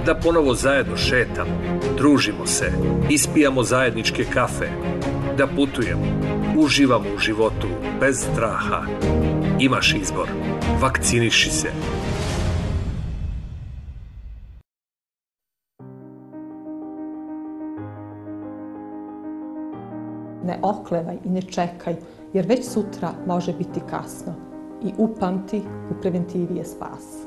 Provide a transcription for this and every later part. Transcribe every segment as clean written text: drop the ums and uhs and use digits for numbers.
Da ponovo zajedno šetamo, družimo se, ispijamo zajedničke kafe, da putujemo, uživamo u životu bez straha. Imaš izbor. Vakciniši se. Ne oklevaj i ne čekaj, jer već sutra može biti kasno. I upamti, u preventivi je spas.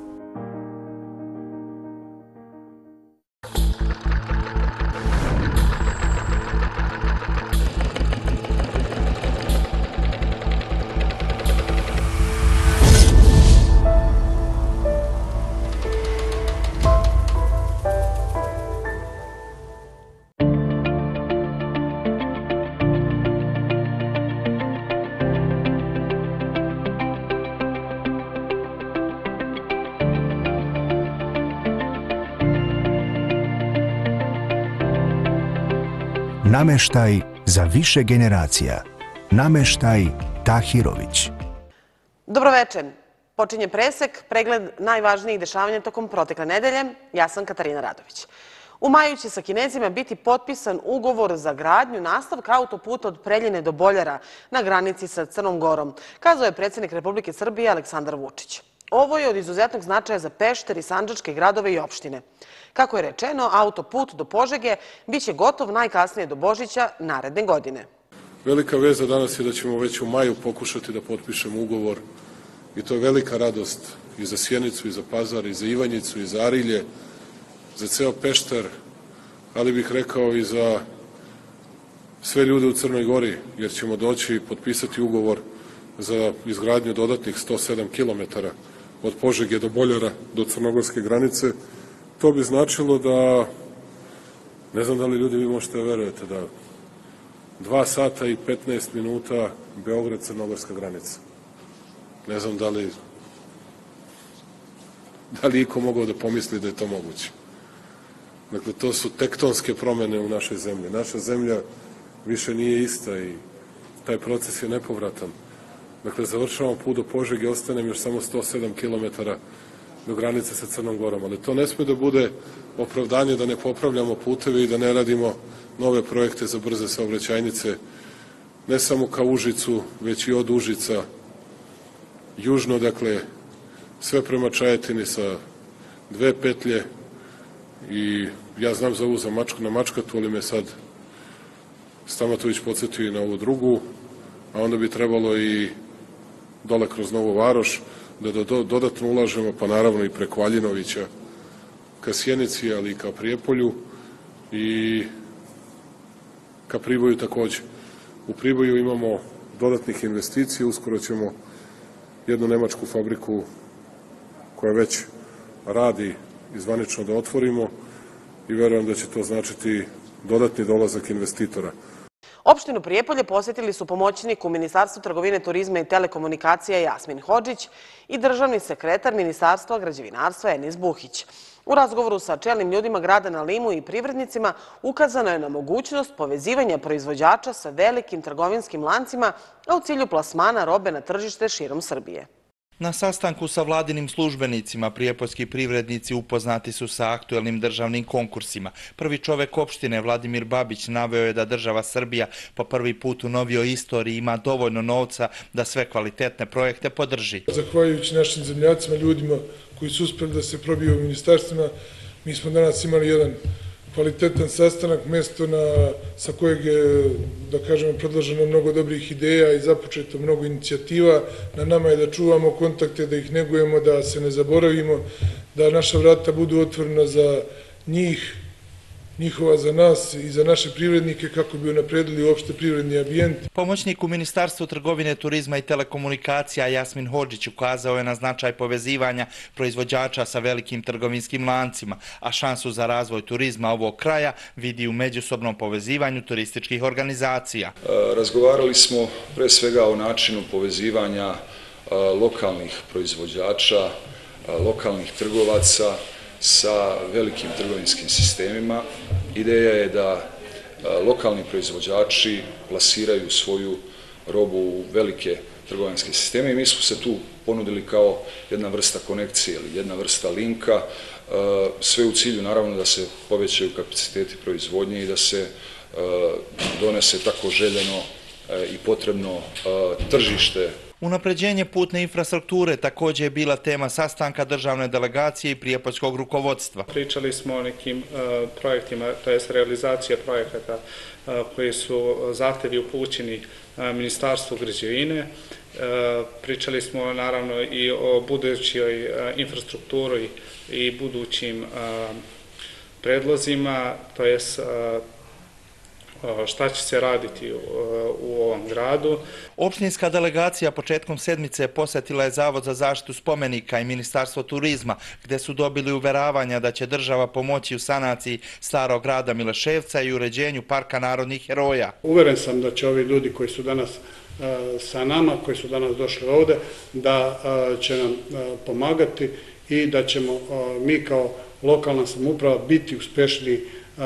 Nameštaj za više generacija. Nameštaj Tahirović. Dobroveče. Počinje presek, pregled najvažnijih dešavanja tokom protekle nedelje. Ja sam Katarina Radović. U maju će sa Kinezima biti potpisan ugovor za gradnju nastavka autoputa od Preljine do Boljara na granici sa Crnom Gorom, kazao je predsjednik Republike Srbije Aleksandar Vučić. Ovo je od izuzetnog značaja za Pešter i sandžačke gradove i opštine. Kako je rečeno, autoput do Požege biće gotov najkasnije do Božića naredne godine. Velika veza danas je da ćemo već u maju pokušati da potpišemo ugovor i to je velika radost i za Sjenicu, i za Pazar, i za Ivanjicu, i za Arilje, za ceo Pešter, ali bih rekao i za sve ljude u Crnoj Gori, jer ćemo doći i potpisati ugovor za izgradnju dodatnih 107 kilometara od Požege do Boljara, do crnogorske granice. To bi značilo da, ne znam da li ljudi vi možete da verujete, da 2 sata i 15 minuta Beograd-crnogorska granica. Ne znam da li iko mogao da pomisli da je to moguće. Dakle, to su tektonske promene u našoj zemlji. Naša zemlja više nije ista i taj proces je nepovratan. Dakle, završavamo put do Požege, ostane još samo 107 kilometara do granice sa Crnom Gorom, ali to ne sme da bude opravdanje da ne popravljamo puteve i da ne radimo nove projekte za brze saobraćajnice, ne samo ka Užicu, već i od Užica, južno, dakle, sve prema Čajetini sa 2 petlje i ja znam za ovu na Mačkatu, ali me sad Stamatović podsjetio i na ovu drugu, a onda bi trebalo i dole kroz Novu Varoš, da dodatno ulažemo, pa naravno i preko Aljinovića ka Sjenici, ali i ka Prijepolju i ka Priboju takođe. U Priboju imamo dodatnih investicija, uskoro ćemo jednu nemačku fabriku koja već radi i zvanično da otvorimo i verujem da će to značiti dodatni dolazak investitora. Opštinu Prijepolje posjetili su pomoćnik u Ministarstvu trgovine, turizma i telekomunikacija Jasmin Hodžić i državni sekretar Ministarstva građevinarstva Enis Buhić. U razgovoru sa čelnim ljudima grada na Limu i privrednicima ukazano je na mogućnost povezivanja proizvođača sa velikim trgovinskim lancima, a u cilju plasmana robe na tržište širom Srbije. Na sastanku sa vladinim službenicima prijepoljski privrednici upoznati su sa aktuelnim državnim konkursima. Prvi čovek opštine Vladimir Babić naveo je da država Srbija po prvi put u novijoj istoriji ima dovoljno novca da sve kvalitetne projekte podrži. Zahvaljujući našim zemljacima, ljudima koji su uspeli da se probiju u ministarstvima, mi smo danas imali jedan kvalitetan sastanak, mesto sa kojeg je, da kažemo, predloženo mnogo dobrih ideja i započeto mnogo inicijativa. Na nama je da čuvamo kontakte, da ih negujemo, da se ne zaboravimo, da naša vrata budu otvorena za njih, njihova za nas i za naše privrednike kako bi unapredili uopšte privredni ambijent. Pomoćnik u Ministarstvu trgovine, turizma i telekomunikacija Jasmin Hodžić ukazao je na značaj povezivanja proizvođača sa velikim trgovinskim lancima, a šansu za razvoj turizma ovog kraja vidi u međusobnom povezivanju turističkih organizacija. Razgovarali smo pre svega o načinu povezivanja lokalnih proizvođača, lokalnih trgovaca sa velikim trgovinskim sistemima. Ideja je da lokalni proizvođači plasiraju svoju robu u velike trgovinske sisteme i mi smo se tu ponudili kao jedna vrsta konekcije ili jedna vrsta linka, sve u cilju naravno da se povećaju kapaciteti proizvodnje i da se donese tako željeno i potrebno tržište. Unapređenje putne infrastrukture također je bila tema sastanka državne delegacije i prijepoljskog rukovodstva. Pričali smo o nekim projektima, to je realizacija projekata koji su zahtjevi upućeni Ministarstvu građevine. Pričali smo naravno i o budućoj infrastrukturi i budućim predlozima, to je šta će se raditi u ovom gradu. Opštinska delegacija početkom sedmice posjetila je Zavod za zaštitu spomenika i Ministarstvo turizma, gdje su dobili uveravanja da će država pomoći u sanaciji starog grada Mileševca i uređenju parka narodnih heroja. Uveren sam da će ovi ljudi koji su danas sa nama, koji su danas došli ovdje, da će nam pomagati i da ćemo mi kao lokalna samouprava biti uspješniji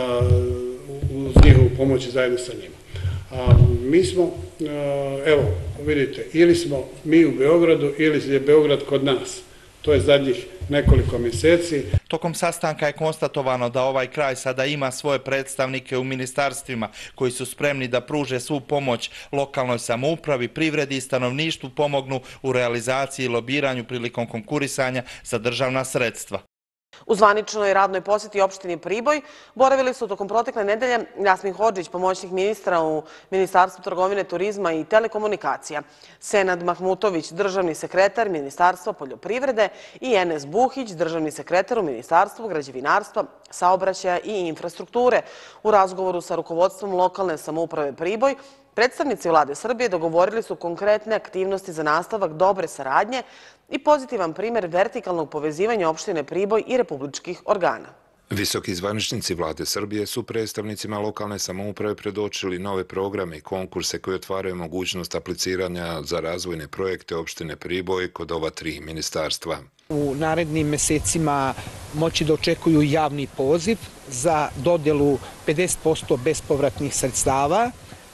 uz njihovu pomoć zajedno sa njima. Mi smo, evo, vidite, ili smo mi u Beogradu ili je Beograd kod nas. To je zadnjih nekoliko mjeseci. Tokom sastanka je konstatovano da ovaj kraj sada ima svoje predstavnike u ministarstvima koji su spremni da pruže svu pomoć lokalnoj samoupravi, privredi i stanovništvu, pomognu u realizaciji i lobiranju prilikom konkurisanja za državna sredstva. U zvaničnoj radnoj posjeti opštini Priboj boravili su tokom protekle nedelje Jasmin Hodžić, pomoćnik ministra u Ministarstvu trgovine, turizma i telekomunikacija, Senad Mahmutović, državni sekretar Ministarstva poljoprivrede i Enes Buhić, državni sekretar u Ministarstvu građevinarstva, saobraćaja i infrastrukture. U razgovoru sa rukovodstvom lokalne samouprave Priboj, predstavnici vlade Srbije dogovorili su konkretne aktivnosti za nastavak dobre saradnje i pozitivan primjer vertikalnog povezivanja opštine Priboj i republičkih organa. Visoki zvaničnici vlade Srbije su predstavnicima lokalne samouprave predočili nove programe i konkurse koji otvaraju mogućnost apliciranja za razvojne projekte opštine Priboj kod ova 3 ministarstva. U narednim mesecima moći da očekuju javni poziv za dodelu 50% bespovratnih sredstava,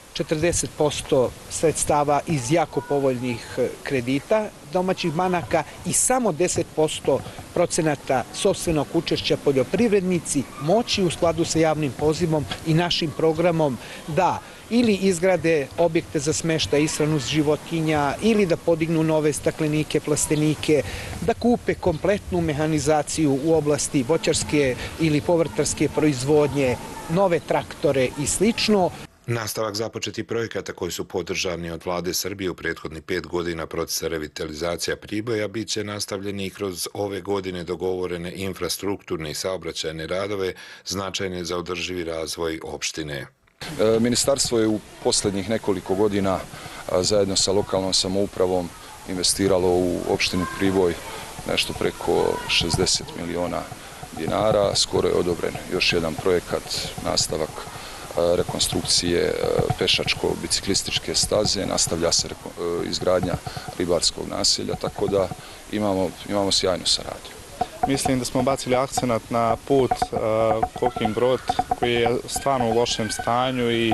40% sredstava iz jako povoljnih kredita domaćih banaka i samo 10% procenata sopstvenog učešća poljoprivrednici moći u skladu sa javnim pozivom i našim programom da ili izgrade objekte za smeštaj i ishranu životinja ili da podignu nove staklenike, plastenike, da kupe kompletnu mehanizaciju u oblasti voćarske ili povrtarske proizvodnje, nove traktore i slično. Nastavak započetih projekata koji su podržani od vlade Srbije u prethodnih 5 godina procesa revitalizacija Priboja bit će nastavljeni i kroz ove godine dogovorene infrastrukturne i saobraćajne radove značajne za održivi razvoj opštine. Ministarstvo je u posljednjih nekoliko godina zajedno sa lokalnom samoupravom investiralo u opštinu Priboj nešto preko 60 miliona dinara. Skoro je odobren još jedan projekat, nastavak rekonstrukcije pešačko-biciklističke staze, nastavlja se izgradnja ribarskog naselja, tako da imamo sjajnu saradnju. Mislim da smo bacili akcenat na put Kokin Brod koji je stvarno u lošem stanju i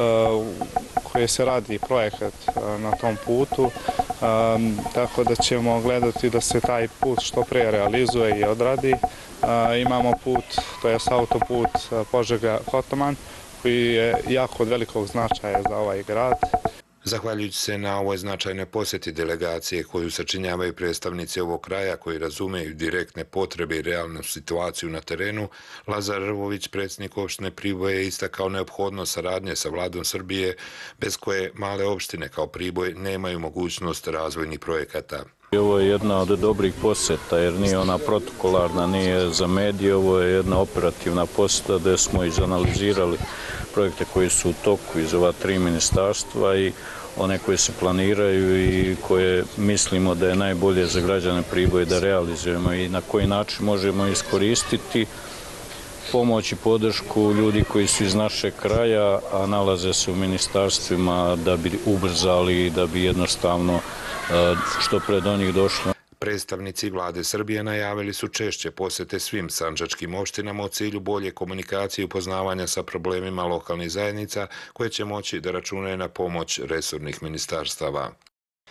koji se radi projekat na tom putu, tako da ćemo gledati da se taj put što pre realizuje i odradi. Imamo put, to je autoput Požega-Kotoman, koji je jako od velikog značaja za ovaj grad. Zahvaljujući se na ovoj značajnoj posjeti delegacije koju sačinjavaju predstavnici ovog kraja koji razumeju direktne potrebe i realnu situaciju na terenu, Lazar Rvović, predsjednik opštine Priboj, je istakao neophodnost saradnje sa vladom Srbije, bez koje male opštine kao Priboj nemaju mogućnost razvojnih projekata. Ovo je jedna od dobrih posjeta jer nije ona protokolarna, nije za medije, ovo je jedna operativna posjeta gdje smo izanalizirali projekte koji su u toku iz ova 3 ministarstva i one koje se planiraju i koje mislimo da je najbolje za građane Priboja da realizujemo i na koji način možemo iskoristiti pomoć i podršku ljudi koji su iz našeg kraja, a nalaze se u ministarstvima da bi ubrzali i da bi jednostavno što pre do njih došlo. Predstavnici vlade Srbije najavili su češće posjete svim sandžačkim opštinama u cilju bolje komunikacije i upoznavanja sa problemima lokalnih zajednica koje će moći da računaju na pomoć resornih ministarstava.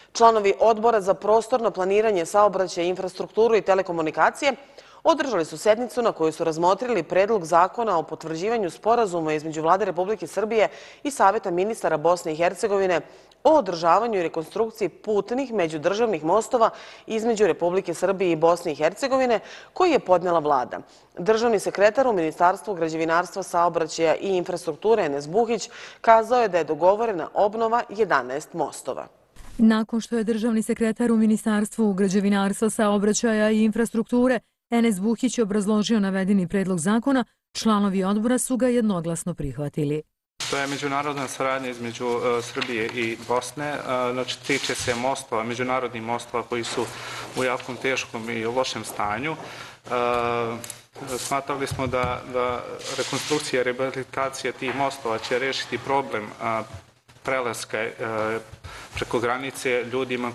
Članovi Odbora za prostorno planiranje, saobraćaj, infrastrukturu i telekomunikacije održali su sednicu na kojoj su razmotrili predlog zakona o potvrđivanju sporazuma između Vlade Republike Srbije i Saveta ministara Bosne i Hercegovine o održavanju i rekonstrukciji putnih međudržavnih mostova između Republike Srbije i Bosne i Hercegovine, koji je podnela Vlada. Državni sekretar u Ministarstvu građevinarstva, saobraćaja i infrastrukture Enes Buhić kazao je da je dogovorena obnova 11 mostova. Nakon što je državni sekretar u Ministarstvu građevinarstva, saobraćaja i infrastrukture Enes Buhić obrazložio navedeni predlog zakona, članovi odbora su ga jednoglasno prihvatili. To je međunarodna saradnja između Srbije i Bosne. Znači, tiče se mostova, međunarodnih mostova koji su u jako teškom i lošem stanju. Smatrali smo da rekonstrukcija i rehabilitacija tih mostova će rešiti problem prelaska preko granice ljudima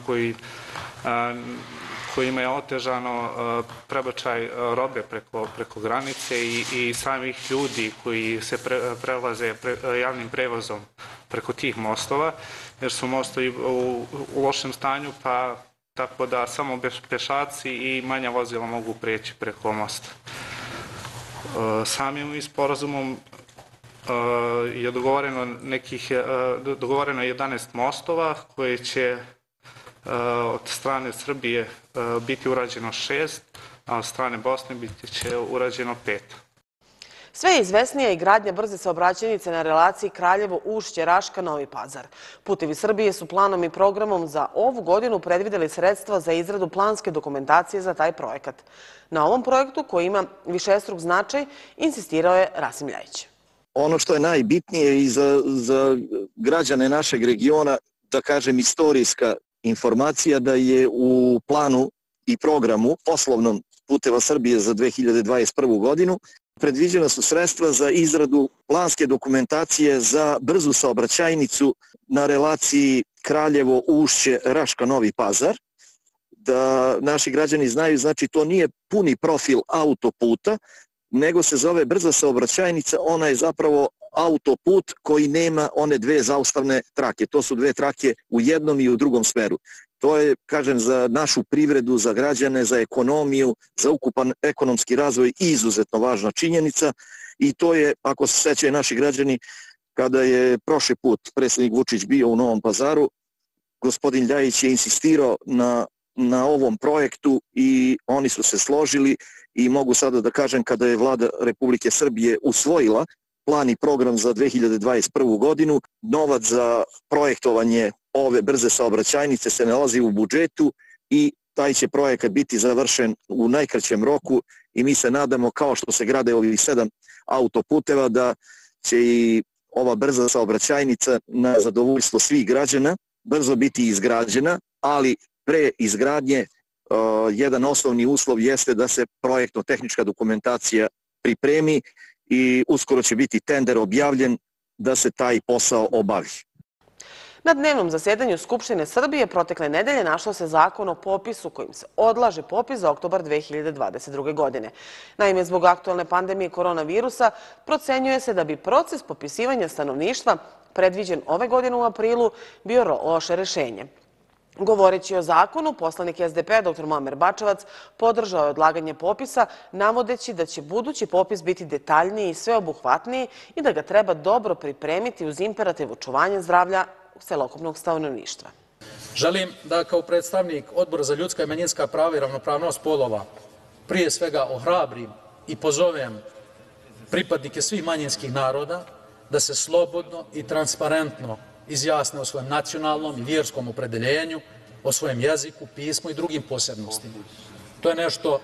kojima je otežano prebačaj robe preko granice i samih ljudi koji se prelaze javnim prevozom preko tih mostova, jer su mostovi u lošem stanju, pa tako da samo pešaci i manja vozila mogu preći preko mosta. Samim sporazumom je dogovoreno 11 mostova koje će od strane Srbije biti urađeno 6, a od strane Bosne biti će urađeno 5. Sve je izvesnija i gradnja brze saobraćajnice na relaciji Kraljevo-Ušće-Raška-Novi Pazar. Putevi Srbije su planom i programom za ovu godinu predvideli sredstva za izradu planske dokumentacije za taj projekat. Na ovom projektu, koji ima višestruk značaj, insistirao je Rasim Ljajić. Ono što je najbitnije i za građane našeg regiona, da kažem istorijska informacija, da je u planu i programu poslovnom Puteva Srbije za 2021. godinu predviđena su sredstva za izradu planske dokumentacije za brzu saobraćajnicu na relaciji Kraljevo-Ušće-Raška-Novi Pazar. Da naši građani znaju, znači to nije puni profil autoputa, nego se zove brza saobraćajnica, ona je zapravo autoput koji nema one dve zaustavne trake. To su dve trake u jednom i u drugom smeru. To je, kažem, za našu privredu, za građane, za ekonomiju, za ukupan ekonomski razvoj izuzetno važna činjenica i to je, ako se sećaju naši građani, kada je prošli put predsjednik Vučić bio u Novom Pazaru, gospodin Ljajić je insistirao na ovom projektu i oni su se složili i mogu sada da kažem, kada je Vlada Republike Srbije usvojila plan i program za 2021. godinu, novac za projektovanje ove brze saobraćajnice se nalazi u budžetu i taj će projekat biti završen u najkraćem roku i mi se nadamo, kao što se grade ovih 7 autoputeva, da će i ova brza saobraćajnica na zadovoljstvo svih građana brzo biti izgrađena, ali pre izgradnje jedan osnovni uslov jeste da se projektno-tehnička dokumentacija pripremi i uskoro će biti tender objavljen da se taj posao obavi. Na dnevnom zasedanju Skupštine Srbije protekle nedelje našao se zakon o popisu kojim se odlaže popis za oktobar 2022. godine. Naime, zbog aktualne pandemije koronavirusa procenjuje se da bi proces popisivanja stanovništva predviđen ove godine u aprilu bio loše rešenje. Govoreći o zakonu, poslanik SDP-a dr. Muamer Bačevac podržao je odlaganje popisa, navodeći da će budući popis biti detaljniji i sveobuhvatniji i da ga treba dobro pripremiti uz imperativ očuvanja zdravlja celokupnog stanovništva. Želim da kao predstavnik Odbora za ljudska i manjinska prava i ravnopravnost polova prije svega ohrabrim i pozovem pripadnike svih manjinskih naroda da se slobodno i transparentno izjasne o svojem nacionalnom i vjerskom opredeljenju, o svojem jeziku, pismu i drugim posebnostima. To je nešto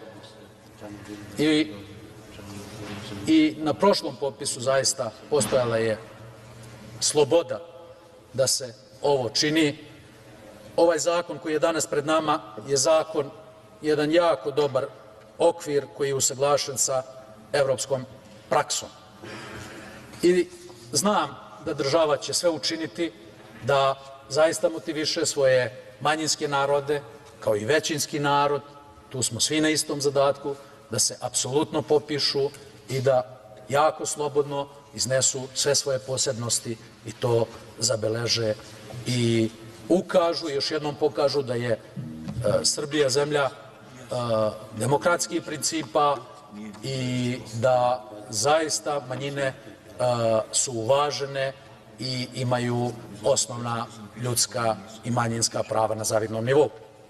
i na prošlom popisu zaista postojala je sloboda da se ovo čini. Ovaj zakon koji je danas pred nama je zakon, jedan jako dobar okvir koji je usaglašen sa evropskom praksom. I znam da država će sve učiniti da zaista motiviše svoje manjinske narode, kao i većinski narod, tu smo svi na istom zadatku, da se apsolutno popišu i da jako slobodno iznesu sve svoje posebnosti i to zabeleže i ukažu i još jednom pokažu da je Srbija zemlja demokratskih principa i da zaista manjine su uvažene i imaju osnovna ljudska i manjinska prava na zavidnom nivou.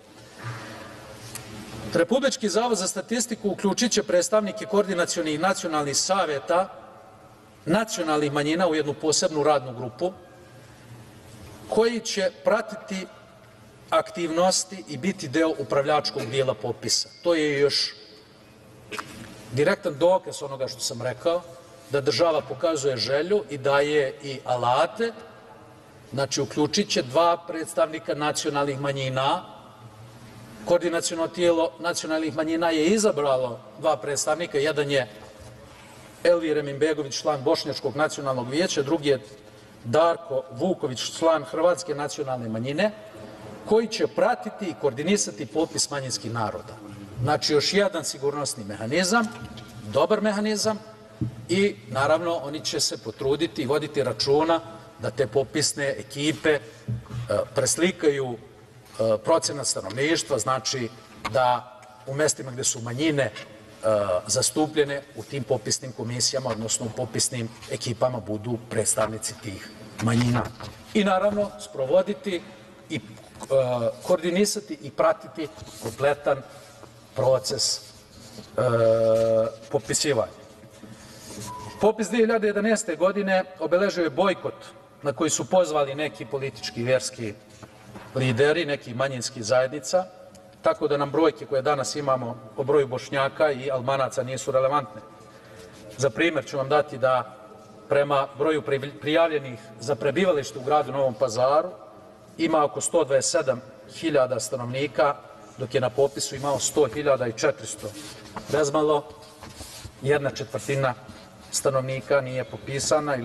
Republički zavod za statistiku uključit će predstavnike koordinacionih nacionalnih saveta nacionalnih manjina u jednu posebnu radnu grupu koji će pratiti aktivnosti i biti deo upravljačkog dijela popisa. To je još direktan dokaz onoga što sam rekao, da država pokazuje želju i daje i alate. Znači, uključit će 2 predstavnika nacionalnih manjina. Koordinaciono tijelo nacionalnih manjina je izabralo 2 predstavnika. Jedan je Elvir Eminbegović, član Bošnjačkog nacionalnog vijeća, drugi je Darko Vuković, član Hrvatske nacionalne manjine, koji će pratiti i koordinisati popis manjinskih naroda. Znači, još jedan sigurnosni mehanizam, dobar mehanizam i, naravno, oni će se potruditi i voditi računa da te popisne ekipe preslikaju procenat stanovništva, znači da u mestima gde su manjine zastupljene u tim popisnim komisijama, odnosno u popisnim ekipama budu predstavnici tih manjina. I naravno sprovoditi i koordinisati i pratiti kompletan proces popisivanja. Popis 2011. godine obeležio je bojkot na koji su pozvali neki politički i vjerski lideri, neki manjinskih zajednica, tako da nam brojke koje danas imamo o broju Bošnjaka i Albanaca nisu relevantne. Za primjer ću vam dati da prema broju prijavljenih za prebivalište u gradu Novom Pazaru ima oko 127.000 stanovnika, dok je na popisu imao 100.400. Bezmalo 1/4 stanovnika nije popisana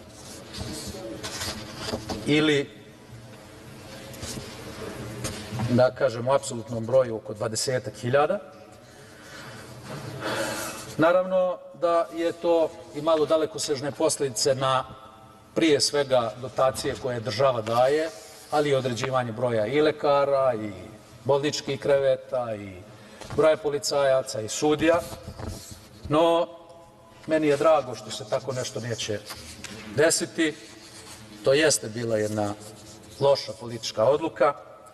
ili da kažem u apsolutnom broju oko 20.000. Naravno da je to imalo dalekosežne posljedice na prije svega dotacije koje država daje, ali i određivanje broja i lekara i bolničkih kreveta i broja policajaca i sudija. No, meni je drago što se tako nešto neće desiti. To jeste bila jedna loša politička odluka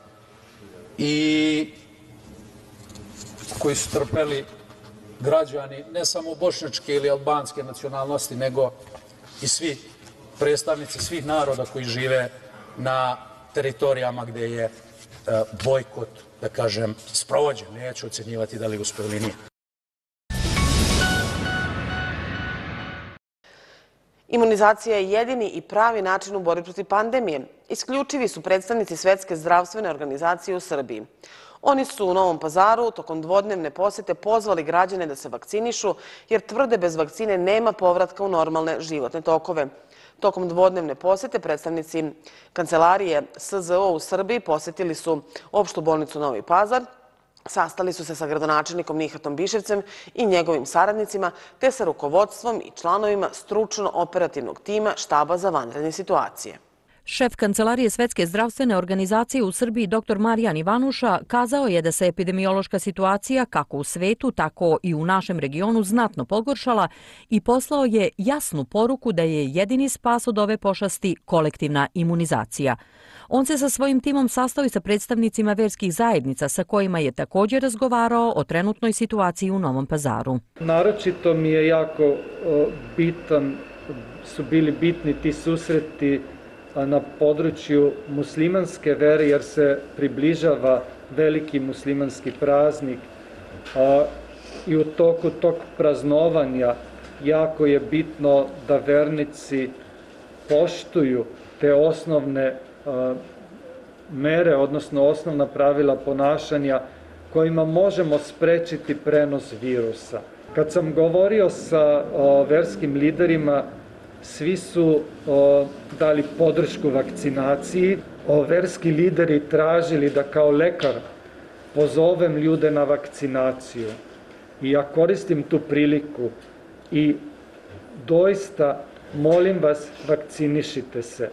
i koji su trpeli građani ne samo bošnjačke ili albanske nacionalnosti, nego i svi predstavnici svih naroda koji žive na teritorijama gde je bojkot, da kažem, sprovođen. Neću ocenjivati da li uspeo ili nije. Imunizacija je jedini i pravi način u borbi protiv pandemije. Isključivi su predstavnici Svetske zdravstvene organizacije u Srbiji. Oni su u Novom Pazaru tokom dvodnevne posete pozvali građane da se vakcinišu, jer tvrde bez vakcine nema povratka u normalne životne tokove. Tokom dvodnevne posete predstavnici kancelarije SZO u Srbiji posetili su opštu bolnicu Novi Pazar, sastali su se sa gradonačelnikom Nihatom Biševcem i njegovim saradnicima, te sa rukovodstvom i članovima stručno-operativnog tima Štaba za vanredne situacije. Šef Kancelarije Svetske zdravstvene organizacije u Srbiji dr. Marijan Ivanuša kazao je da se epidemiološka situacija kako u svetu, tako i u našem regionu znatno pogoršala i poslao je jasnu poruku da je jedini spas od ove pošasti kolektivna imunizacija. On se sa svojim timom sastao i sa predstavnicima verskih zajednica sa kojima je također razgovarao o trenutnoj situaciji u Novom Pazaru. Naročito mi je jako su bili bitni ti susreti na području muslimanske vere, jer se približava veliki muslimanski praznik i u toku tog praznovanja jako je bitno da vernici poštuju te osnovne mere, odnosno osnovna pravila ponašanja kojima možemo sprečiti prenos virusa. Kad sam govorio sa verskim liderima, svi su dali podršku vakcinaciji. Verski lideri tražili da kao lekar pozovem ljude na vakcinaciju. I ja koristim tu priliku i doista molim vas, vakcinišite se.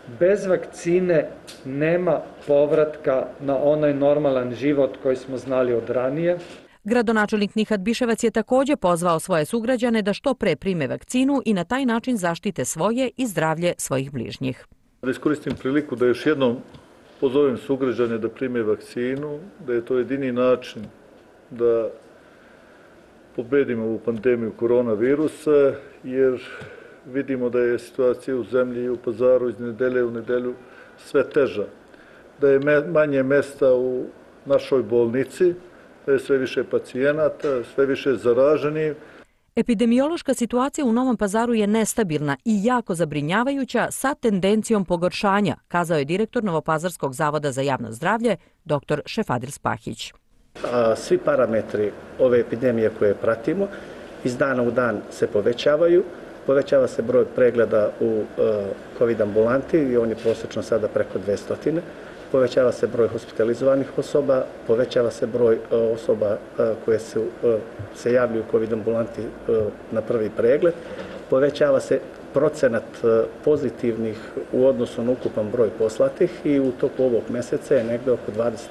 bez vakcine nema povratka na onaj normalan život koji smo znali od ranije. Gradonačelnik Nihat Biševac je također pozvao svoje sugrađane da što pre prime vakcinu i na taj način zaštite svoje i zdravlje svojih bližnjih. Da iskoristim priliku da još jednom pozovem sugrađane da prime vakcinu, da je to jedini način da pobedimo ovu pandemiju koronavirusa, jer vidimo da je situacija u zemlji i u Pazaru iz nedelje u nedelju sve teža, da je manje mesta u našoj bolnici, da je sve više pacijenata, sve više zaraženih. Epidemiološka situacija u Novom Pazaru je nestabilna i jako zabrinjavajuća sa tendencijom pogoršanja, kazao je direktor Novopazarskog zavoda za javno zdravlje, dr. Šefadil Spahić. Svi parametri ove epidemije koje pratimo iz dana u dan se povećavaju. Povećava se broj pregleda u COVID ambulanti i on je prosječno sada preko 200. Povećava se broj hospitalizovanih osoba, povećava se broj osoba koje se javljaju u COVID ambulanti na prvi pregled, povećava se procenat pozitivnih u odnosu na ukupan broj poslatih i u toku ovog meseca je negde oko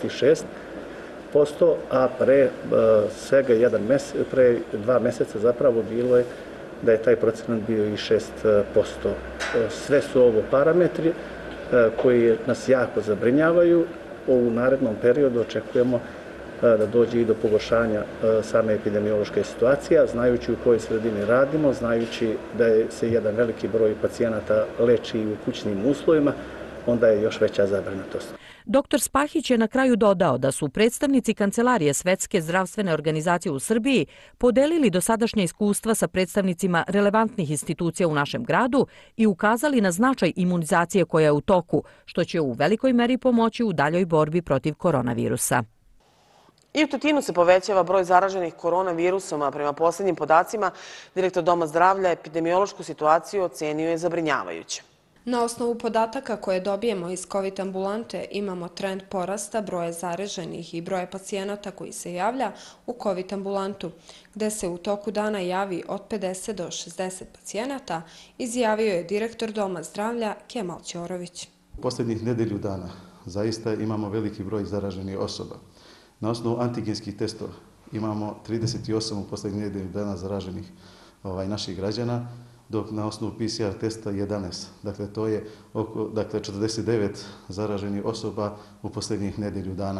26%, a pre pre 2 meseca zapravo bilo je da je taj procenat bio i 6%. Sve su ovo parametri koji nas jako zabrinjavaju. U narednom periodu očekujemo da dođe i do pogoršanja same epidemiološke situacije, znajući u kojoj sredini radimo, znajući da se jedan veliki broj pacijenata leči u kućnim uslovima, onda je još veća zabrinutost. Dr. Spahić je na kraju dodao da su predstavnici Kancelarije Svetske zdravstvene organizacije u Srbiji podelili dosadašnje iskustva sa predstavnicima relevantnih institucija u našem gradu i ukazali na značaj imunizacije koja je u toku, što će u velikoj meri pomoći u daljoj borbi protiv koronavirusa. I u Tutinu se povećava broj zaraženih koronavirusom, a prema posljednjim podacima direktor Doma zdravlja epidemiološku situaciju ocenio je zabrinjavajuće. Na osnovu podataka koje dobijemo iz COVID ambulante imamo trend porasta broja zaraženih i broja pacijenata koji se javlja u COVID ambulantu, gde se u toku dana javi od 50 do 60 pacijenata, izjavio je direktor Doma zdravlja Kemal Ćorović. U posljednjih nedelju dana zaista imamo veliki broj zaraženih osoba. Na osnovu antigenskih testova imamo 38 u posljednjih nedelju dana zaraženih naših građana, dok na osnovu PCR testa 11. Dakle, to je oko 49 zaraženih osoba u posljednjih nedelju dana.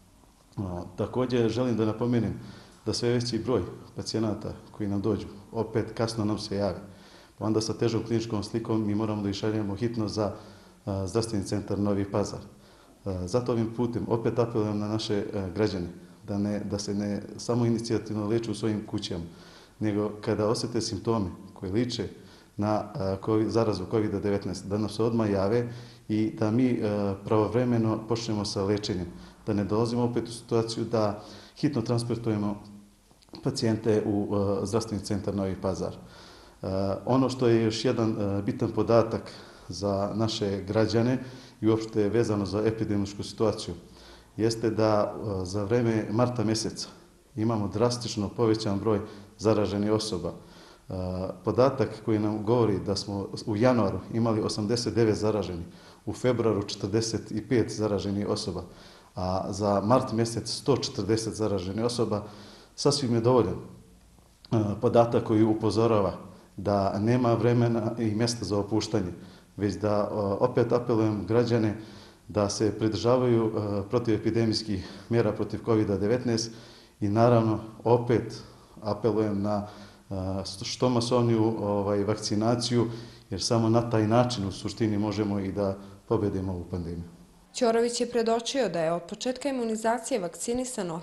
Također želim da napomenem da sve veći broj pacijenata koji nam dođu, opet kasno nam se jave. Pa onda sa težom kliničkom slikom mi moramo da ih šaljemo hitno za zdravstveni centar Novi Pazar. Zato ovim putem opet apelujem na naše građane da se ne samo inicijativno leče u svojim kućama, nego kada osjete simptome koje liče na zarazu COVID-19, da nam se odmah jave i da mi pravovremeno počnemo sa lečenjem. Da ne dolazimo opet u situaciju da hitno transportujemo pacijente u zdravstveni centar Novi Pazar. Ono što je još jedan bitan podatak za naše građane i uopšte vezano za epidemiološku situaciju, jeste da za vreme marta mjeseca imamo drastično povećan broj zaraženih osoba. Podatak koji nam govori da smo u januaru imali 89 zaraženih, u februaru 45 zaraženih osoba, a za mart mjesec 140 zaraženih osoba, sasvim je dovoljan podatak koji upozorava da nema vremena i mjesta za opuštanje, već da opet apelujem građane da se pridržavaju protivepidemijskih mjera protiv COVID-19 i naravno opet apelujem na što masovniju vakcinaciju, jer samo na taj način u suštini možemo i da pobedimo ovu pandemiju. Ćorović je predočio da je od početka imunizacije vakcinisano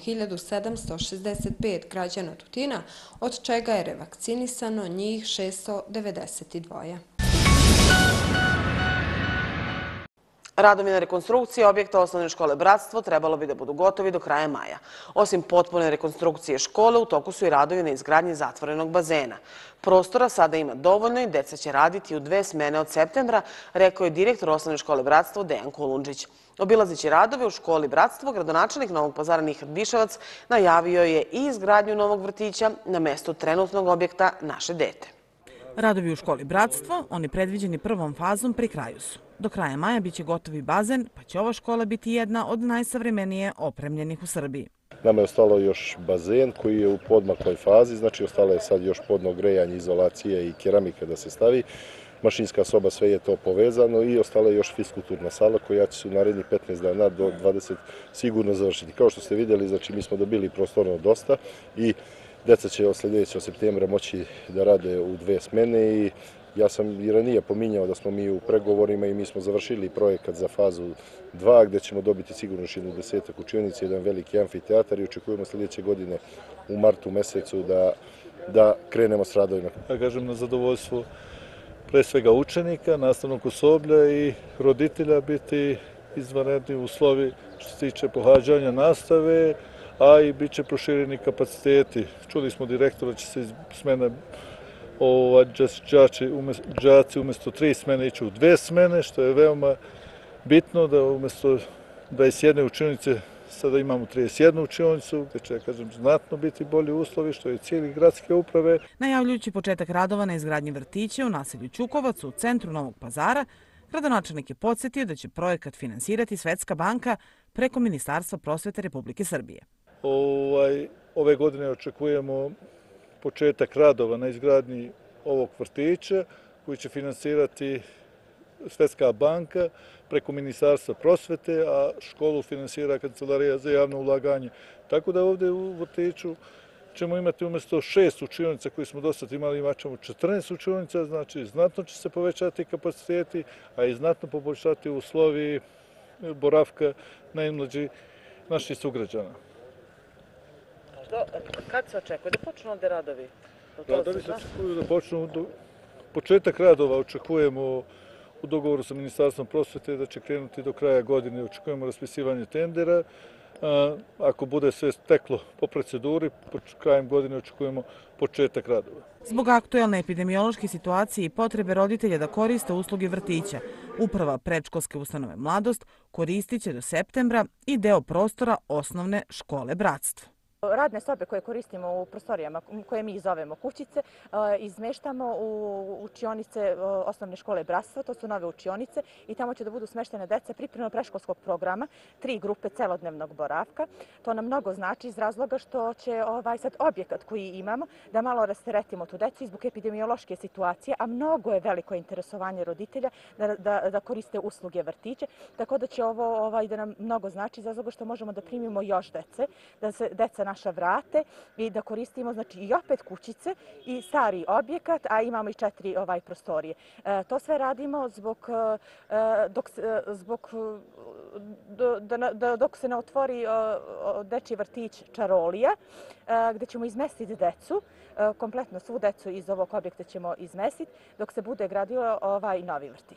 1765 građana Tutina, od čega je revakcinisano njih 692. Radovi na rekonstrukciji objekta osnovne škole Bratstvo trebalo bi da budu gotovi do kraja maja. Osim potpune rekonstrukcije škole, u toku su i radovi na izgradnji zatvorenog bazena. Prostora sada ima dovoljno i deca će raditi u 2 smene od septembra, rekao je direktor osnovne škole Bratstvo Dejan Kolundžić. Obilazeći radove u školi Bratstvo, gradonačelnik Novog Pazara Nihat Biševac najavio je i izgradnju novog vrtića na mestu trenutnog objekta Naše dete. Radovi u školi Bratstvo, oni predviđeni prvom fazom, pri kraju su. Do kraja maja biće gotovi bazen, pa će ova škola biti jedna od najsavremenije opremljenih u Srbiji. Nama je ostalo još bazen koji je u podmakloj fazi, znači ostalo je sad još podno grejanje, izolacije i keramika da se stavi. Mašinska soba, sve je to povezano i ostala je još fiskulturna sala koja će se u narednih 15 dana do 20 sigurno završiti. Kao što ste vidjeli, znači mi smo dobili prostorno dosta i deca će od sljedećeg septembra moći da rade u 2 smene i ja sam i ranije pominjao da smo mi u pregovorima i mi smo završili projekat za fazu 2 gdje ćemo dobiti sigurno još 10 učionica, jedan veliki amfiteatar i očekujemo sljedeće godine u martu mesecu da krenemo s radovima. Ja kažem na zadovoljstvo pre svega učenika, nastavnog osoblja i roditelja biti izvanredni uslovi što se tiče pohađanja nastave, a i bit će prošireni kapaciteti. Čuli smo direktora da će se iz smene đaci umjesto 3 smene ići u 2 smene, što je veoma bitno da umjesto 21 učionice sada imamo 31 učionicu, gdje će, kažem, znatno biti bolji uslovi, što je cilj gradske uprave. Najavljujući početak radova na izgradnji vrtića u naselju Ćukovac u centru Novog Pazara, gradonačelnik je podsjetio da će projekat finansirati Svetska banka preko Ministarstva prosvete Republike Srbije. Ove godine očekujemo početak radova na izgradnji ovog vrtića koji će finansirati Svetska banka preko Ministarstva prosvete, a školu finansira Kancelarija za javno ulaganje. Tako da ovdje u vrtiću ćemo imati umjesto 6 učionica koji smo do sad imali, imat ćemo 14 učionica, znači znatno će se povećati kapaciteti, a i znatno poboljšati uslovi boravka najmlađih naših sugrađana. Kad se očekuje da počnu ovdje radovi? Radovi se očekuju da počnu, početak radova očekujemo u dogovoru sa Ministarstvom prosvete da će krenuti do kraja godine. Očekujemo raspisivanje tendera. Ako bude sve teklo po proceduri, krajem godine očekujemo početak radova. Zbog aktuelne epidemiološke situacije i potrebe roditelja da koriste usluge vrtića, Uprava predškolske ustanove Mladost koristit će do septembra i deo prostora osnovne škole Bratstvo. Radne sobe koje koristimo u prostorijama koje mi zovemo kućice izmeštamo u učionice osnovne škole Bratstvo, to su nove učionice i tamo će da budu smeštene deca pripremno preškolskog programa, 3 grupe celodnevnog boravka. To nam mnogo znači iz razloga što će sad objekat koji imamo da malo rasteretimo tu decu zbog epidemiološke situacije, a mnogo je veliko interesovanje roditelja da koriste usluge vrtića, tako da će ovo da nam mnogo znači iz razloga što možemo da primimo još dece, da se deca naša vrate i da koristimo znači i opet kućice i stari objekat, a imamo i 4 prostorije. To sve radimo dok se ne otvori dečji vrtić Čarolija, gdje ćemo izmestiti decu, kompletno svu decu iz ovog objekta ćemo izmestiti dok se bude gradio novi vrtić.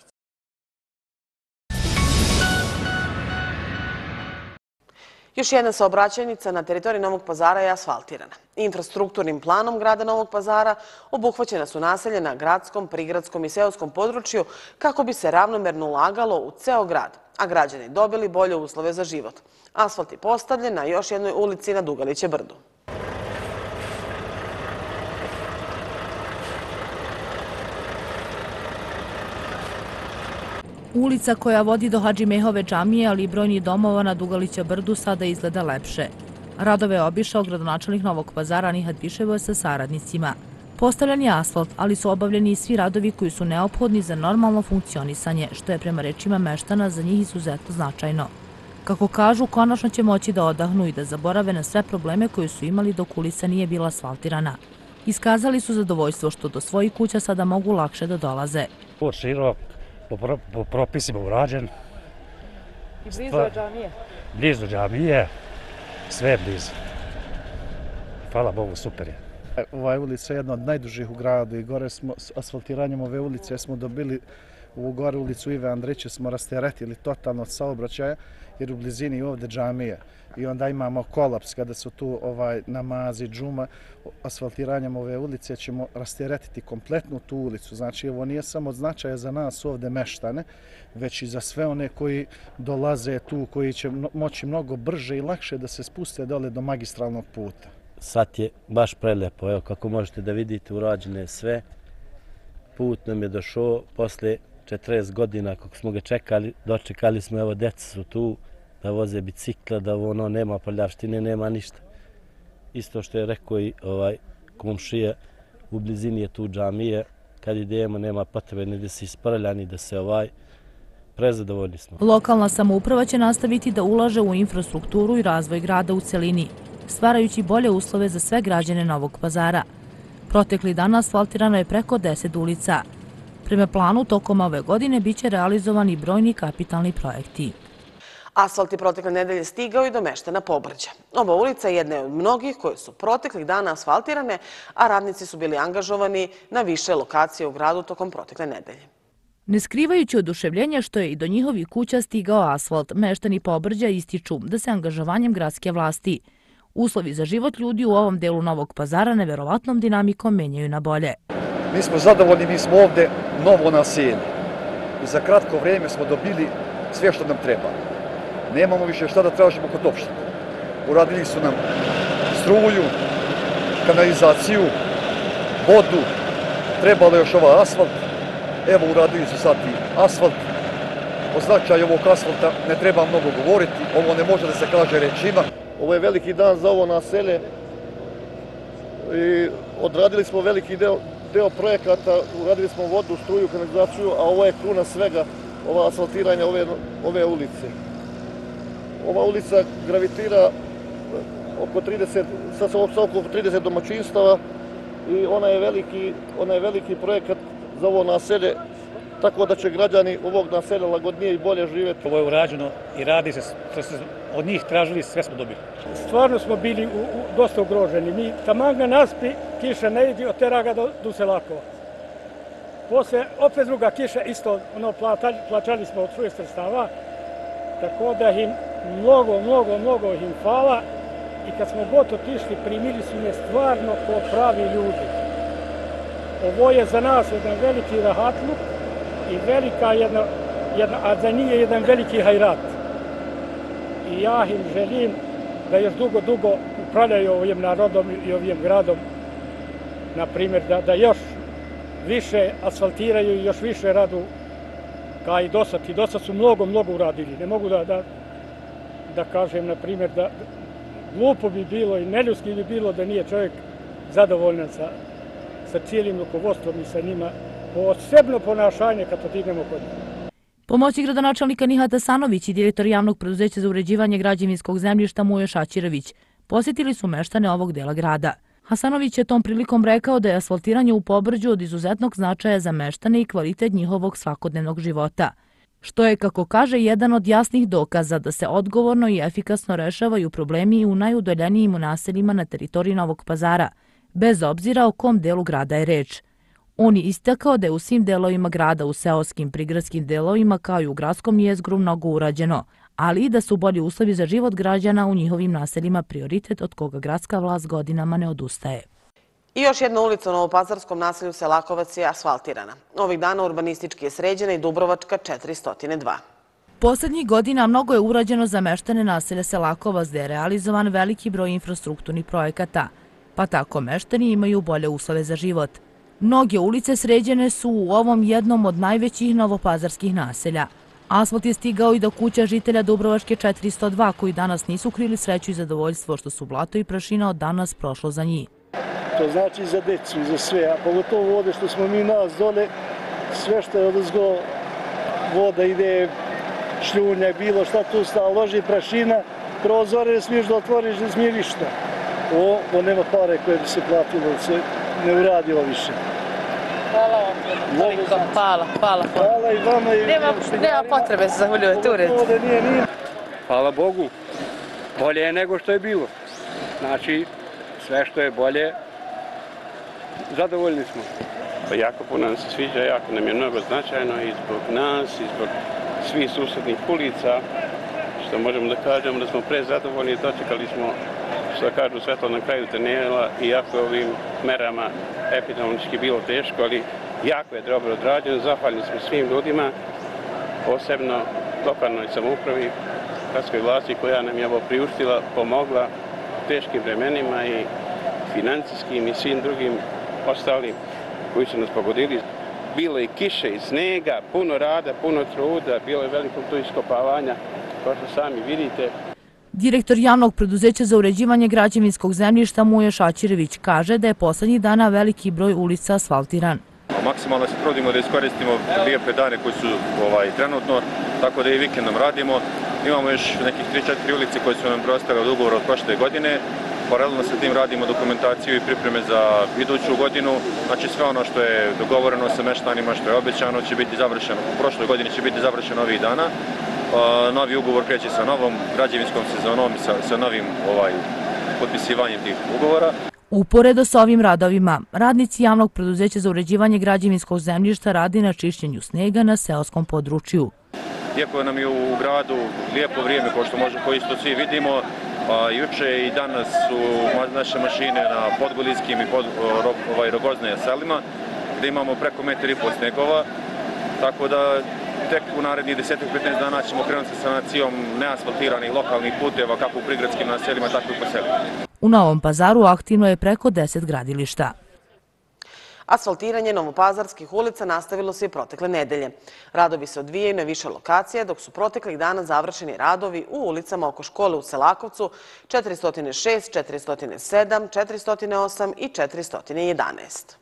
Još jedna saobraćajnica na teritoriji Novog Pazara je asfaltirana. Infrastrukturnim planom grada Novog Pazara obuhvaćena su naselja na gradskom, prigradskom i seoskom području kako bi se ravnomerno ulagalo u ceo grad, a građani dobili bolje uslove za život. Asfalt je postavljen na još jednoj ulici na Dugaliće brdu. Ulica koja vodi do Hadžimehove džamije, ali i brojnih domova na Dugalića brdu sada izgleda lepše. Radove je obišao gradonačelnik Novog Pazara Nihat Biševo sa saradnicima. Postavljen je asfalt, ali su obavljeni i svi radovi koji su neophodni za normalno funkcionisanje, što je prema rečima meštana za njih izuzetno značajno. Kako kažu, konačno će moći da odahnu i da zaborave na sve probleme koje su imali dok ulica nije bila asfaltirana. Iskazali su zadovoljstvo što do svojih kuća sada mogu lakše da dolaze. Po propisima urađen. I blizu je džamije? Blizu džamije, sve je blizu. Hvala Bogu, super je. Ova ulica je jedna od najdužih u gradu i gore smo s asfaltiranjem ove ulice smo dobili u gore ulicu Ive Andrića smo rasteretili totalno od saobraćaja jer u blizini je ovdje džamija i onda imamo kolaps kada su tu namazi, džuma. Asfaltiranjem ove ulice ćemo rasteretiti kompletnu tu ulicu. Znači ovo nije samo od značaja za nas ovdje meštane, već i za sve one koji dolaze tu, koji će moći mnogo brže i lakše da se spuste dole do magistralnog puta. Sad je baš prelepo, evo kako možete da vidite urađene sve. put nam je došao posle 40 godina kako smo ga čekali, dočekali smo, evo djeca su tu, da voze bicikla, da ono nema paljavštine, nema ništa. Isto što je rekao i komšija, u blizini je tu džamije, kad idemo nema potrebe ni da se isprlja, ni da se prezadovoljni smo. Lokalna samouprava će nastaviti da ulaže u infrastrukturu i razvoj grada u celini, stvarajući bolje uslove za sve građane Novog Pazara. Protekli dan asfaltirano je preko 10 ulica. Prema planu, tokom ove godine biće realizovani brojni kapitalni projekti. Asfalt je protekle nedelje stigao i do meštana Pobrđa. Ova ulica je jedna od mnogih koje su proteklih dana asfaltirane, a radnici su bili angažovani na više lokacije u gradu tokom protekle nedelje. Ne skrivajući oduševljenje što je i do njihovih kuća stigao asfalt, meštani Pobrđa ističu da se angažovanjem gradske vlasti uslovi za život ljudi u ovom delu Novog Pazara neverovatnom dinamikom menjaju na bolje. Mi smo zadovoljni, mi smo ovde novo naselje i za kratko vrijeme smo dobili sve što nam treba. Nemamo više šta da tražimo kod opštine. Uradili su nam struju, kanalizaciju, vodu, trebalo još ovaj asfalt. Evo uradili su sad i asfalt. O značaju ovog asfalta ne treba mnogo govoriti, ovo ne može da se kaže rečima. Ovo je veliki dan za ovo naselje i odradili smo veliki deo projekata, uradili smo vodu, struju, kanalizaciju, a ovo je kruna svega, ova asfaltiranja ove ulice. Ova ulica gravitira oko 30 domaćinstava i ona je veliki projekat za ovo naselje, tako da će građani ovog naselja lagodnije i bolje živjeti. Ovo je urađeno i radi se, što se od njih tražili, sve smo dobili. Stvarno smo bili dosta ugroženi. Mi taman ga naspi, kiša ne ide, otera ga do Selakova. Posle opet druga kiša, isto plaćali smo od svojih sredstava, tako da im mnogo im hvala i kad smo god otišli, primili su me stvarno kao pravi ljudi. Ovo je za nas jedan veliki rahatluk i velika a za njih je jedan veliki hajrat. I ja im želim da još dugo upravljaju ovim narodom i ovim gradom, na primjer da još više asfaltiraju i još više radu kao i dosad. I dosad su mnogo uradili. Ne mogu da kažem, na primjer, da glupo bi bilo i neljudski bi bilo da nije čovjek zadovoljan sa cijelim rukovodstvom i sa njima. Posebno ponašanje kad idemo kod njih. Pomoćnik gradonačelnika Nihat Hasanović i direktor javnog preduzeća za uređivanje građevinskog zemljišta Mujo Šaćirović posjetili su meštane ovog dela grada. Hasanović je tom prilikom rekao da je asfaltiranje u Pobrđu od izuzetnog značaja za meštane i kvalitet njihovog svakodnevnog života, što je, kako kaže, jedan od jasnih dokaza da se odgovorno i efikasno rešavaju problemi i u najudaljenijim naseljima na teritoriji Novog Pazara, bez obzira o kom delu grada je reč. On je istakao da je u svim delovima grada, u seoskim, prigradskim delovima kao i u gradskom jezgru mnogo urađeno, ali i da su bolji uslovi za život građana u njihovim naseljima prioritet od koga gradska vlast godinama ne odustaje. I još jedna ulica u novopazarskom naselju Selakovac je asfaltirana. Ovih dana urbanistički je sređena i Dubrovačka 402. Poslednjih godina mnogo je urađeno za meštane naselja Selakovac, gde je realizovan veliki broj infrastrukturnih projekata, pa tako meštani imaju bolje uslove za život. Mnoge ulice sređene su u ovom jednom od najvećih novopazarskih naselja. Asfalt je stigao i do kuća žitelja Dubrovačke 402, koji danas nisu krili sreću i zadovoljstvo što su blato i prašina od danas prošlo za njih. To znači za decu i za sve, a pogotovo ovdje što smo mi nas dole, sve što je odozgo voda ide, šljunja, bilo šta tu stalo, loži prašina, prozore ne smiješ da otvoriš, ne smije ništa. Ovo nema pare koje bi se platilo, se ne uradilo više. Hvala vam toliko, hvala. Hvala i vama. Nema potrebe se zahvaljujete, u redu. Hvala Bogu, bolje je nego što je bilo. Znači, sve što je bolje, zadovoljni smo. Pa jako puno nam se sviđa, jako nam je mnogo značajno i zbog nas, i zbog svih susednih ulica, što možemo da kažemo da smo prezadovoljni, dočekali smo, što kažu, svetlo na kraju tunela, iako je ovim merama epidemiološki bilo teško, ali jako je dobro odrađeno, zahvaljni smo svim ljudima, posebno lokalnoj samoupravi, gradskoj vlasti koja nam je ovo priuštila, pomogla u teškim vremenima i financijskim i svim drugim ostalim koji su nas pogodili. bilo i kiše i snega, puno rada, puno truda, bilo je veliko tu iskopavanja, kao što sami vidite. Direktor javnog preduzeća za uređivanje građevinskog zemljišta Mujo Šaćirević kaže da je poslednjih dana veliki broj ulica asfaltiran. Maksimalno se trudimo da iskoristimo lijepe dane koji su trenutno, tako da i vikendom radimo. Imamo još nekih 3-4 ulice koje su nam preostale od ugovora od prošle godine. Paralelno sa tim radimo dokumentaciju i pripreme za iduću godinu. Znači sve ono što je dogovoreno sa meštanima, što je obećano, će biti završeno. U prošloj godini će biti završeno ovih dana. Novi ugovor kreće sa novom građevinskom sezonom i sa novim potpisivanjem tih ugovora. Uporedo sa ovim radovima, radnici javnog preduzeća za uređivanje građevinskog zemljišta radi na čišćenju snega na seoskom području. Iako nam je u gradu lijepo vrijeme, kao isto svi vidimo, juče i danas su naše mašine na Podgolijskim i Rogozne selima, gdje imamo preko 1,5 m snegova, tako da tek u narednih 10-15 dana ćemo krenuti sa sanacijom neasfaltiranih lokalnih puteva, kako u prigradskim naseljima, tako i po selima. U Novom Pazaru aktivno je preko 10 gradilišta. Asfaltiranje novopazarskih ulica nastavilo se i protekle nedelje. Radovi se odvijaju na više lokacije, dok su proteklih dana završeni radovi u ulicama oko škole u Selakovcu 406, 407, 408 i 411.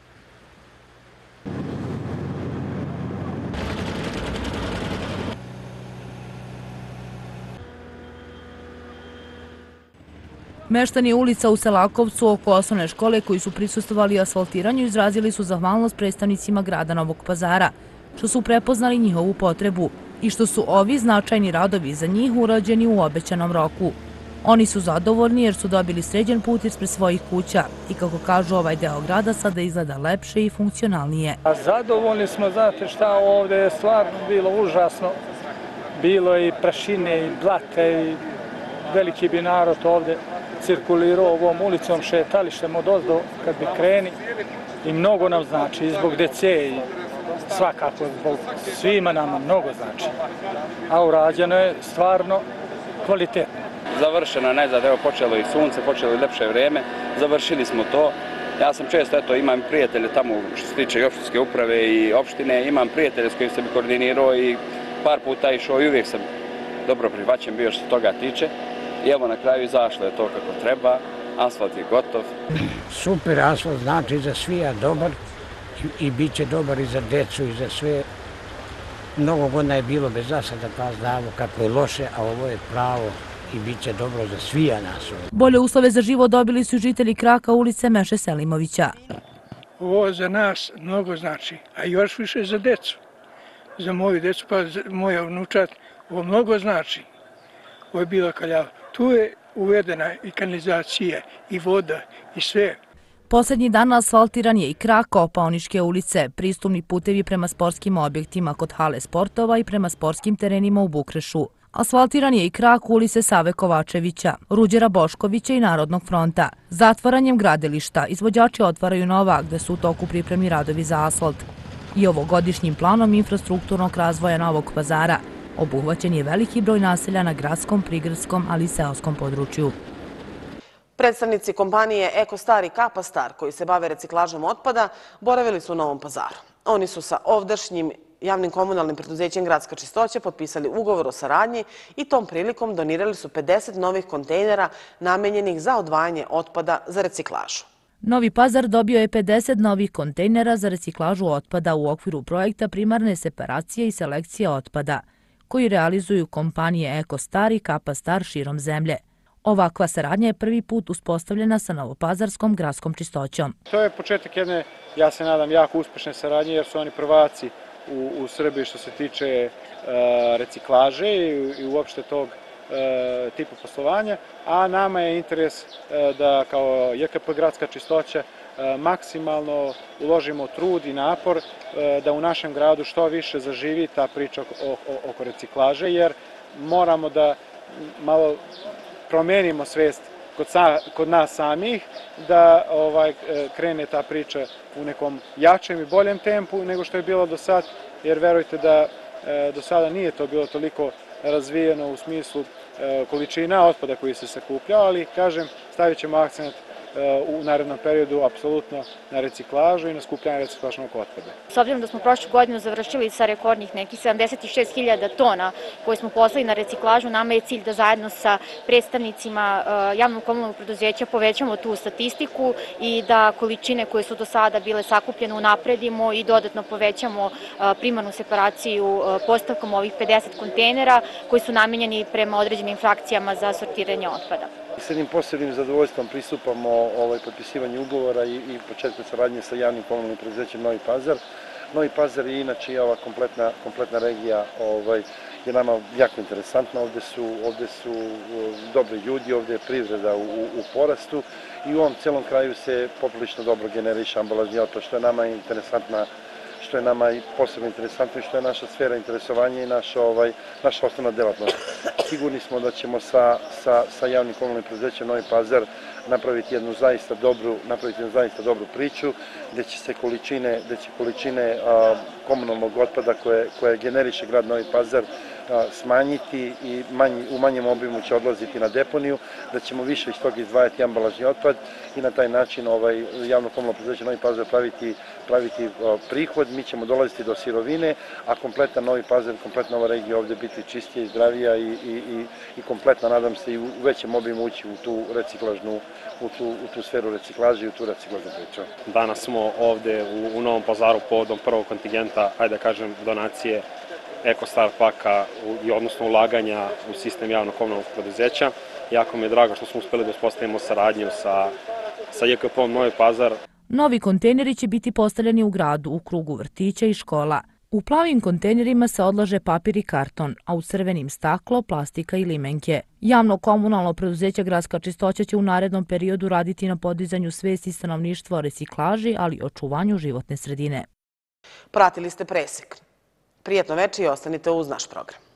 Meštani ulica u Selakovcu oko osnovne škole koji su prisustvovali asfaltiranju izrazili su zahvalnost predstavnicima grada Novog Pazara, što su prepoznali njihovu potrebu i što su ovi značajni radovi za njih urađeni u obećanom roku. Oni su zadovoljni jer su dobili sređen put ispred svojih kuća i kako kažu ovaj deo grada sada izgleda lepše i funkcionalnije. Zadovoljni smo, znate šta, ovdje je stvarno bilo užasno. Bilo je i prašine i blate i veliki bi narod ovdje cirkulirao ovom ulicom, šetalištem od ozdo kad bi kreni i mnogo nam znači i zbog dece i svakako zbog svima nama mnogo znači. A urađeno je stvarno kvalitetno. Završeno je najzad, evo počelo i sunce, počelo i lepše vrijeme, završili smo to. Ja sam često, eto, imam prijatelje tamo što se tiče i opštinske uprave i opštine, imam prijatelje s kojim sam koordinirao i par puta išao i uvijek sam dobro prihvaćen bio što se toga tiče. I evo na kraju izašlo je to kako treba, asfalt je gotov. Super asfalt, znači za svija dobar i bit će dobar i za decu i za sve. Mnogo godina je bilo bez asfalta pa znamo kako je loše, a ovo je pravo i bit će dobro za svija nas. Bolje uslove za život dobili su žitelji Kraka ulice Meše Selimovića. Ovo za nas mnogo znači, a još više za decu. Za moju decu pa za moja unučat, ovo mnogo znači. Ovo je bila kaljava. Tu je uvedena i kanalizacija, i voda, i sve. Poslednji dan asfaltiran je i Krak Kopaoničke ulice, pristupni putevi prema sportskim objektima kod hale sportova i prema sportskim terenima u Bukrešu. Asfaltiran je i Krak ulice Save Kovačevića, Ruđera Boškovića i Narodnog fronta. Zatvaranjem gradilišta izvođači otvaraju nova gde su u toku pripremni radovi za asfalt. I ovogodišnjim planom infrastrukturnog razvoja Novog Pazara obuhvaćen je veliki broj naselja na gradskom, prigradskom, ali i seoskom području. Predstavnici kompanije Ekostar i Kapastar, koji se bave reciklažom otpada, boravili su u Novom Pazaru. Oni su sa ovdašnjim javnim komunalnim preduzećem Gradska čistoća potpisali ugovor o saradnji i tom prilikom donirali su 50 novih kontejnera namenjenih za odvajanje otpada za reciklažu. Novi Pazar dobio je 50 novih kontejnera za reciklažu otpada u okviru projekta primarne separacije i selekcije otpada, koji realizuju kompanije Ekostar i Kapastar širom zemlje. Ovakva saradnja je prvi put uspostavljena sa Novopazarskom gradskom čistoćom. To je početak jedne, ja se nadam, jako uspešne saradnje jer su oni prvaci u Srbiji što se tiče reciklaže i uopšte tog tipa poslovanja, a nama je interes da kao JKP Gradska čistoća maksimalno uložimo trud i napor da u našem gradu što više zaživi ta priča oko reciklaže, jer moramo da malo promenimo svest kod nas samih, da krene ta priča u nekom jačem i boljem tempu nego što je bilo do sad, jer verujte da do sada nije to bilo toliko razvijeno u smislu količina otpada koji se sakuplja, ali kažem, stavit ćemo akcent u narednom periodu apsolutno na reciklažu i na skupljanje reciklažnog otpada. S obzirom da smo prošlu godinu završili sa rekordnih nekih 76.000 tona koje smo poslali na reciklažu, nama je cilj da zajedno sa predstavnicima javnog komunalnog preduzeća povećamo tu statistiku i da količine koje su do sada bile sakupljene unapredimo i dodatno povećamo primarnu separaciju postavkom ovih 50 kontejnera koji su namenjeni prema određenim frakcijama za sortiranje otpada. S jednim posebnim zadovoljstvom pristupamo potpisivanju ugovora i početku saradnje sa javnim komunalnim preduzećem Novi Pazar. Novi Pazar je inače ova kompletna regija je nama jako interesantna. Ovde su dobri ljudi, ovde je privreda u porastu i u ovom celom kraju se poprilično dobro generiše ambalažni otpad, što je nama interesantna, što je nama posebno interesantno i što je naša sfera interesovanja i naša osnovna delatnost. Sigurni smo da ćemo sa javnim komunalnim preduzećem Novi Pazar napraviti jednu zaista dobru priču, gde će količine komunalnog otpada koje generiše grad Novi Pazar smanjiti i u manjem obimu će odlaziti na deponiju, da ćemo više iz toga izdvajati ambalažni otpad i na taj način javno komunalno preduzeće Novi Pazar praviti prihod. Mi ćemo dolaziti do sirovine, a kompletan Novi Pazar, kompletna ova regija ovde biti čistija i zdravija i kompletna, nadam se, i u većem obimu ući u tu reciklažnu, u tu sferu reciklaže i u tu reciklažnu priču. Danas smo ovde u Novom Pazaru povodom prvog kontingenta, ajde da kažem, donacije EkoStar paka i odnosno ulaganja u sistem javnog komunalnog preduzeća. Jako mi je drago što smo uspeli da uspostavimo saradnju sa JKP-om Novi Pazar. Novi kontejneri će biti postavljeni u gradu, u krugu vrtića i škola. U plavim kontejnerima se odlaže papir i karton, a u crvenim staklo, plastika i limenke. Javno komunalno preduzeće Gradska čistoća će u narednom periodu raditi na podizanju svesti stanovništva o reciklaži, ali i očuvanju životne sredine. Pratili ste presek. Prijetno večer i ostanite uz naš program.